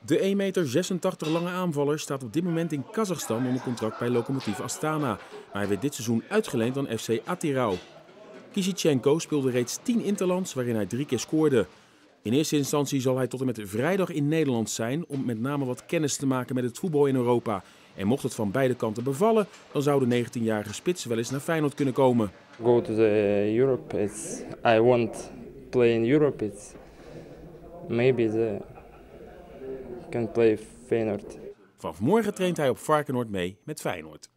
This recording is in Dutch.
De 1,86 meter lange aanvaller staat op dit moment in Kazachstan onder contract bij Lokomotiv Astana. Maar hij werd dit seizoen uitgeleend aan FC Attirau. Kizichenko speelde reeds 10 interlands waarin hij 3 keer scoorde. In eerste instantie zal hij tot en met vrijdag in Nederland zijn om met name wat kennis te maken met het voetbal in Europa. En mocht het van beide kanten bevallen, dan zou de 19-jarige spits wel eens naar Feyenoord kunnen komen. Go to the Europe. I want play in Europe. Maybe can play Feyenoord. Vanaf morgen traint hij op Varkenoord mee met Feyenoord.